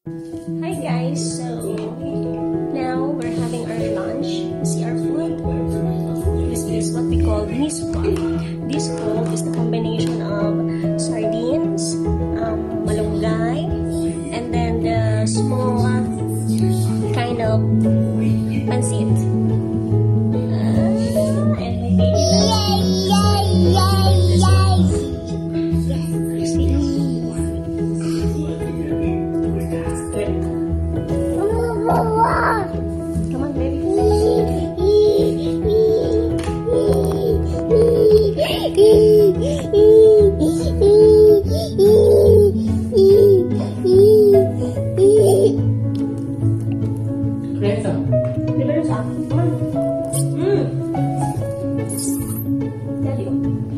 Hi guys, so now we're having our lunch. See our food? This is what we call MISUA. This food is the combination of sardines, malunggay, and then the small kind of pancit. Come on, baby. Come on. Daddy.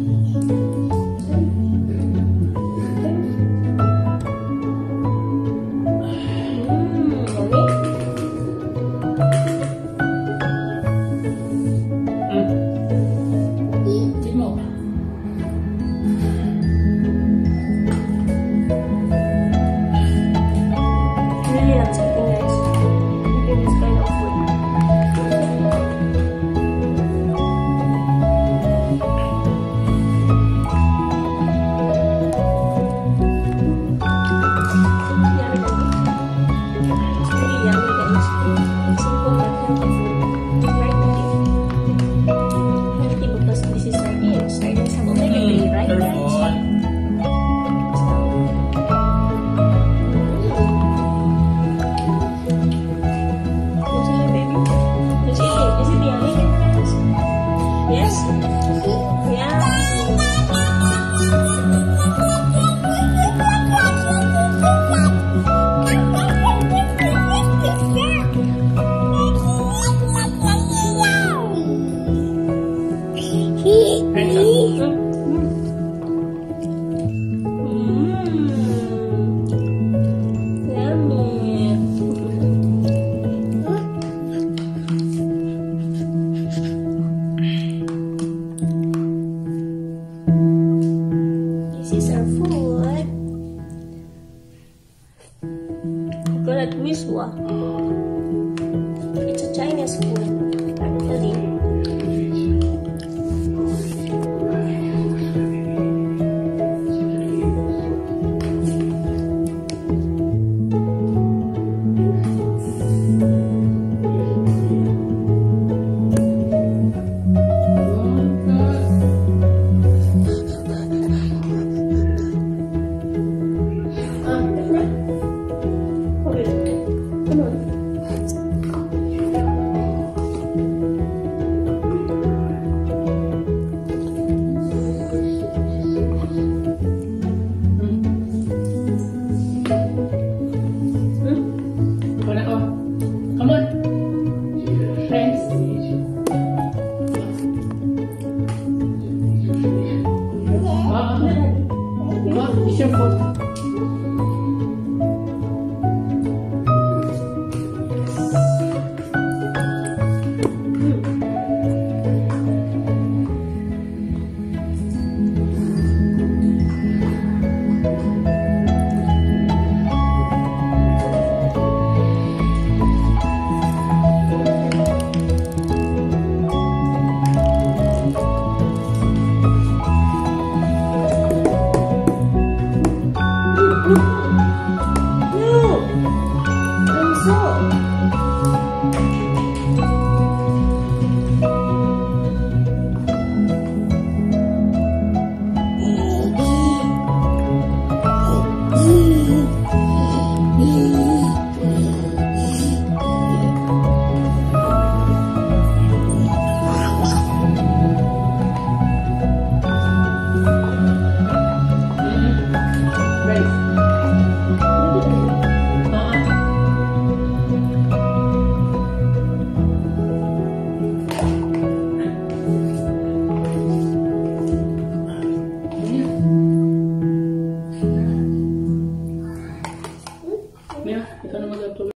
This is our food. We call it MISUA. It's a Chinese food, actually. No! I'm so